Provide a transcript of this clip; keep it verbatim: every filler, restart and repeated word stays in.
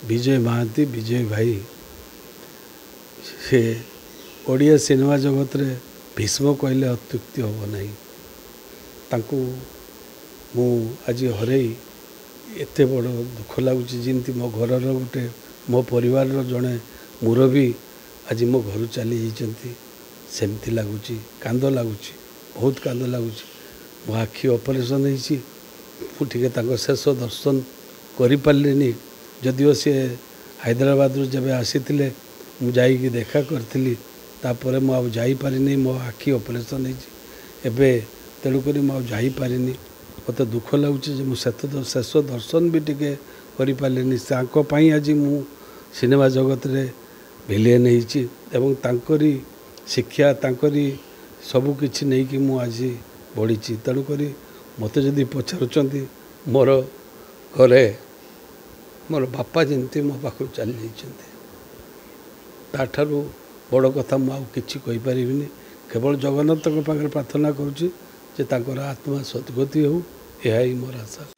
विजय महांती विजय भाई से ओडिया सिनेमा जगत रे भीष्म कहले अत्युक्ति हम ना तांकु मु आज हरई एत बड़ दुख लगुच जमी मो घर गोटे मो परिवार जड़े मुरबी आज मो घर चली जाती सेमती लगुच कांद लगुच बहुत कांद लगुच मो आखि ऑपरेशन होटी शेष दर्शन करें जदिव सी हैदराबाद जब आसी मुझे देखा करी तापर मुझे मो आखि ऑपरेशन होबे तेणुक मुझे मत दुख लगुच शेष दर्शन भी टिके करें आज मु सिनेमा जगत रे विलेन एवं तांकरी शिक्षा तांकरी सबु किछि नहीं कि मु आज बढ़ी तेणुक मत जदि पचारुंट मोर घरे मोर बापा जमती मो पाखु चली जाइछन्ते ताठारु बड़ कथा मुझे कहीपरि केवल जगन्नाथ पाखे प्रार्थना करुच्ची जे तांकर आत्मा सद्गति हो यह ही मोर आशा।